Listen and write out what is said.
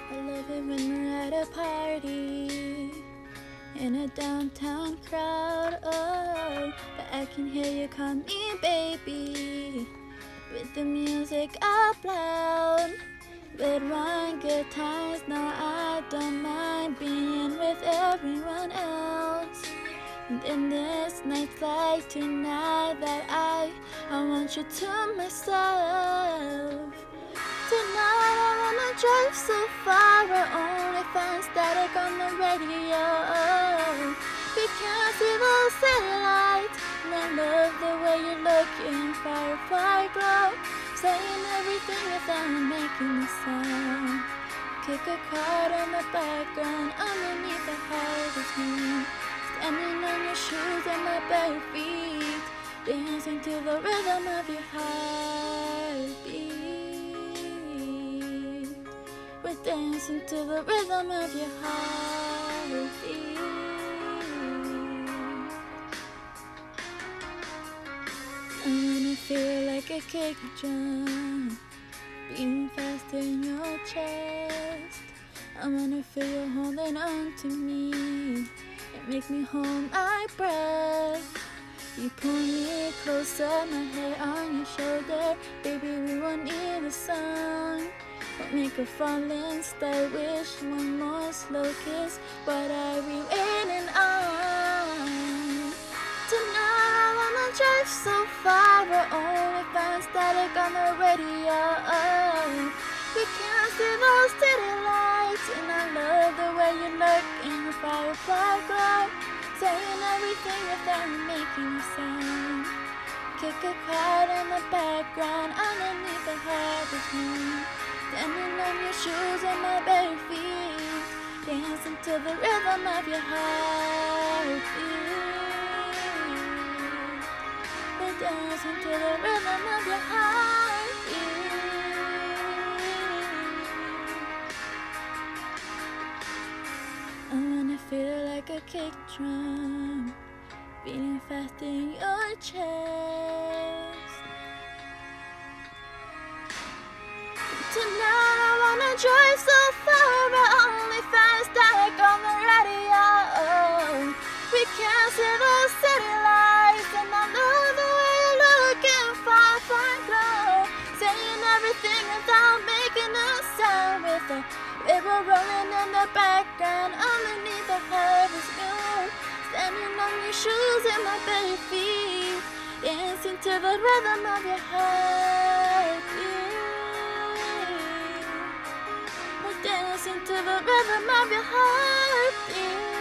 I love it when we're at a party in a downtown crowd, oh, but I can hear you call me baby with the music up loud. Red wine, good times, no, I don't mind being with everyone else. And in this night like tonight that I want you to myself. Tonight I wanna drive so far, I only find static on the radio. We can't see those city lights, and I love the way you're looking, firefly glow, saying everything without making a sound. Kick a card in the background, underneath the harvest moon, standing on your shoes and my bare feet, dancing to the rhythm of your heartbeat. We're dancing to the rhythm of your heartbeat. I wanna feel like a kick drum beating fast in your chest. I wanna feel you holding on to me and make me hold my breath. You pull me closer, my head on your shoulder. Baby, we won't need a song. Won't make a falling star wish, one more slow kiss. What are we waiting on? Tonight I wanna drive so far, but only find static on the radio. We can't see those city lights, and I love the way you look in the firefly glow, saying everything without making a sound. Kick a crowd in the background, underneath the harvest moon, standing on your shoes and my bare feet, dancing to the rhythm of your heartbeat. We're dancing to the rhythm of your heartbeat. I wanna feel like a kick drum beating fast in your chest. Tonight I wanna drive so far, but only find static on the radio. We can't see those city lights, and I love the way you're looking, firefly glow, saying everything without making a sound. With a river rolling in the background, underneath the harvest moon, standing on your shoes and my bare feet, dancing to the rhythm of your heartbeat. Dancing to the rhythm of your heartbeat.